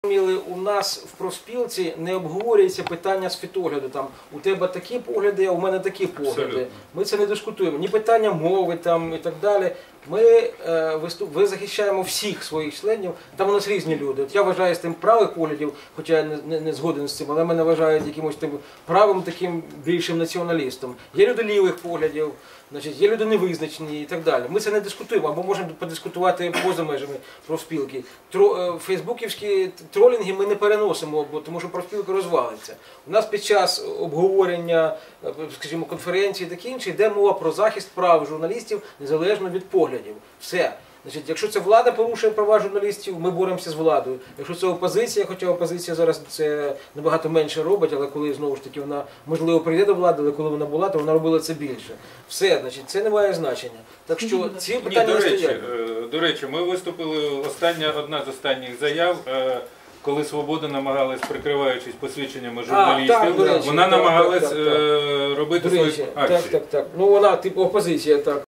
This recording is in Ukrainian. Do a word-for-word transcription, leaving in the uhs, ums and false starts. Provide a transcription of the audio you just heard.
У нас в профспілці не обговорюється питання світогляду. Там у тебе такі погляди, а у мене такі погляди. Абсолютно. Ми це не дискутуємо. Ні питання мови там і так далі. Ми е, виступ, ви захищаємо всіх своїх членів. Там у нас різні люди. От я вважаю з тим правих поглядів, хоча я не, не, не згоден з цим, але мене вважають якимось тим правим таким більшим націоналістом. Є люди лівих поглядів, значить, є люди невизначені і так далі. Ми це не дискутуємо, або можемо подискутувати поза межами профспілки. Тро, фейсбуківські тролінги ми не переносимо, бо тому що профспілка розвалиться. У нас під час обговорення, скажімо, конференції і таке інше, йде мова про захист прав журналістів незалежно від поглядів. Все. Значить, якщо це влада порушує права журналістів, ми боремося з владою. Якщо це опозиція, хоча опозиція зараз це набагато менше робить, але коли, знову ж таки, вона, можливо, прийде до влади, але коли вона була, то вона робила це більше. Все, значить, це не має значення. Так що ці питання не стоять. До речі, ми виступили, остання, одна з останніх заяв, коли Свобода намагалась, прикриваючись посвідченнями журналістів, а, так, вона так, намагалась так, так, так. робити свої акції. Так, так, так. Ну, вона, типу, опозиція, так.